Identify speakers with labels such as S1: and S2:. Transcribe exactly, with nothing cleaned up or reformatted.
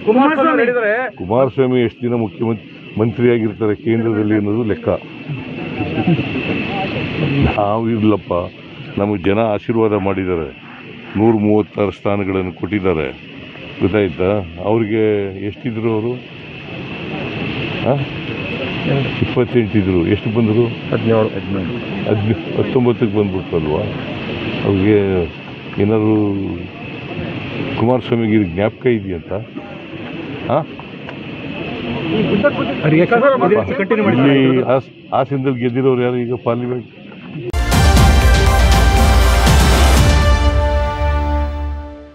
S1: ಕುಮಾರಸ್ವಾಮಿ
S2: ಕುಮಾರಸ್ವಾಮಿ ಎಷ್ಟು ದಿನ ಮುಖ್ಯಮಂತ್ರಿ ಮಂತ್ರಿಯಾಗಿರ್ತಾರೆ ಕೇಂದ್ರದಲ್ಲಿ ಅನ್ನೋದು ಲೆಕ್ಕ. ನಾವು ಇರ್ಲಪ್ಪ, ನಮಗೆ ಜನ ಆಶೀರ್ವಾದ ಮಾಡಿದ್ದಾರೆ, ನೂರ ಮೂವತ್ತಾರು ಸ್ಥಾನಗಳನ್ನು ಕೊಟ್ಟಿದ್ದಾರೆ, ಗೊತ್ತಾಯ್ತಾ? ಅವ್ರಿಗೆ ಎಷ್ಟಿದ್ರು ಅವರು? ಇಪ್ಪತ್ತೆಂಟಿದ್ರು, ಎಷ್ಟು ಬಂದರು?
S1: ಹದಿನೇಳು ಹದಿನೇಳು
S2: ಹದಿನ ಹತ್ತೊಂಬತ್ತಕ್ಕೆ ಬಂದ್ಬಿಟ್ರಲ್ವಾ? ಅವ್ರಿಗೆ ಏನಾದರೂ ಕುಮಾರಸ್ವಾಮಿಗೆ ಜ್ಞಾಪಕ ಇದೆಯಂತ? ಹಾಂ, ಇಲ್ಲಿ ಹಾಸನದಲ್ಲಿ ಗೆದ್ದಿರೋರು ಯಾರು ಈಗ ಪಾರ್ಲಿಮೆಂಟ್?